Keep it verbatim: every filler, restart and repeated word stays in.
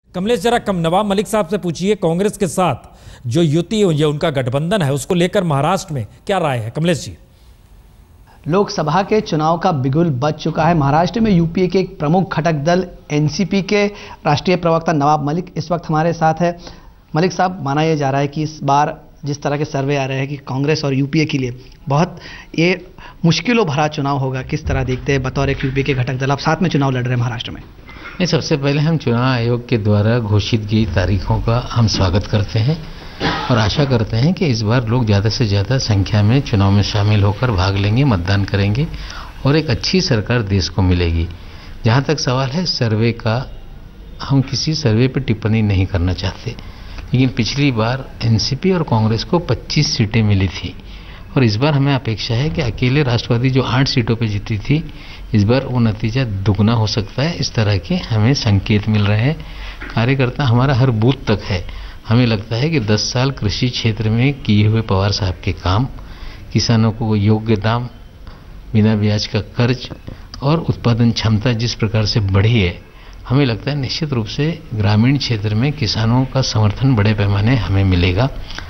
कमलेश, जरा कम नवाब मलिक साहब से पूछिए, कांग्रेस के साथ जो युति या उनका गठबंधन है उसको लेकर महाराष्ट्र में क्या राय है? कमलेश जी, लोकसभा के चुनाव का बिगुल बज चुका है। महाराष्ट्र में यूपीए के एक प्रमुख घटक दल एनसीपी के राष्ट्रीय प्रवक्ता नवाब मलिक इस वक्त हमारे साथ है। मलिक साहब, माना यह जा रहा है कि इस बार जिस तरह के सर्वे आ रहे हैं कि कांग्रेस और यूपीए के लिए बहुत ये मुश्किलों भरा चुनाव होगा, किस तरह देखते हैं बतौर एक यूपीए के घटक दल? आप साथ में चुनाव लड़ रहे हैं महाराष्ट्र में। नहीं, सबसे पहले हम चुनाव आयोग के द्वारा घोषित की तारीखों का हम स्वागत करते हैं और आशा करते हैं कि इस बार लोग ज़्यादा से ज़्यादा संख्या में चुनाव में शामिल होकर भाग लेंगे, मतदान करेंगे और एक अच्छी सरकार देश को मिलेगी। जहाँ तक सवाल है सर्वे का, हम किसी सर्वे पर टिप्पणी नहीं करना चाहते, लेकिन पिछली बार एनसीपी और कांग्रेस को पच्चीस सीटें मिली थी और इस बार हमें अपेक्षा है कि अकेले राष्ट्रवादी जो आठ सीटों पर जीती थी, इस बार वो नतीजा दुगना हो सकता है। इस तरह के हमें संकेत मिल रहे हैं। कार्यकर्ता हमारा हर बूथ तक है। हमें लगता है कि दस साल कृषि क्षेत्र में किए हुए पवार साहब के काम, किसानों को योग्य दाम, बिना ब्याज का कर्ज और उत्पादन क्षमता जिस प्रकार से बढ़ी है, हमें लगता है निश्चित रूप से ग्रामीण क्षेत्र में किसानों का समर्थन बड़े पैमाने हमें मिलेगा।